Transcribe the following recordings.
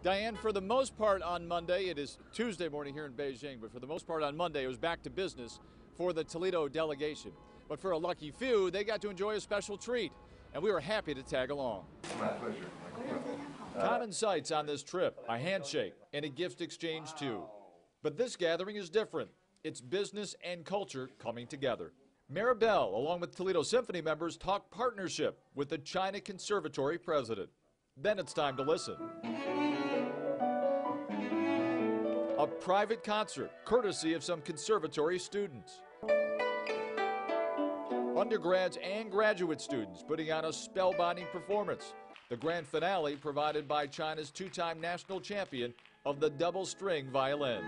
Diane, for the most part on Monday, it is Tuesday morning here in Beijing, but for the most part on Monday, it was back to business for the Toledo delegation. But for a lucky few, they got to enjoy a special treat, and we were happy to tag along. My pleasure. Common sights on this trip, a handshake and a gift exchange too. But this gathering is different. It's business and culture coming together. Maribel, along with Toledo Symphony members, talk partnership with the China Conservatory president. Then it's time to listen. A private concert, courtesy of some conservatory students. Undergrads and graduate students putting on a spellbinding performance. The grand finale provided by China's two-time national champion of the double string violin.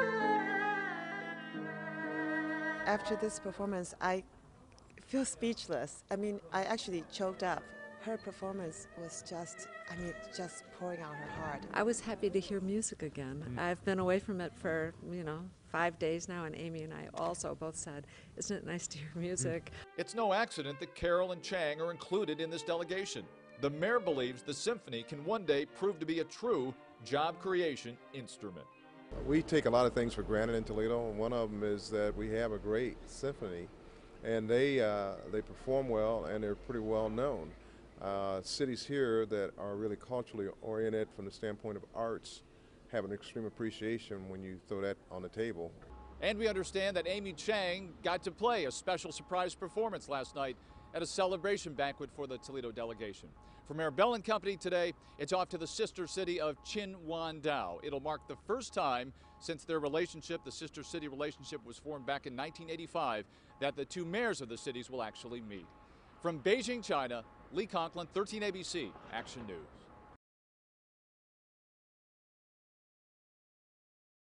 After this performance, I feel speechless. I actually choked up. Her performance was just pouring out her heart. I was happy to hear music again. I've been away from it for, 5 days now, and Amy and I also both said, isn't it nice to hear music? It's no accident that Carol and Chang are included in this delegation. The mayor believes the symphony can one day prove to be a true job creation instrument. We take a lot of things for granted in Toledo, and one of them is that we have a great symphony, and they perform well, and they're pretty well known. Cities here that are really culturally oriented from the standpoint of arts have an extreme appreciation when you throw that on the table. And we understand that Amy Chang got to play a special surprise performance last night at a celebration banquet for the Toledo delegation. For Maribel and Company today, it's off to the sister city of Qinhuangdao. It'll mark the first time since their relationship, the sister city relationship, was formed back in 1985, that the two mayors of the cities will actually meet. From Beijing, China, Conklin, 13 ABC, Action News.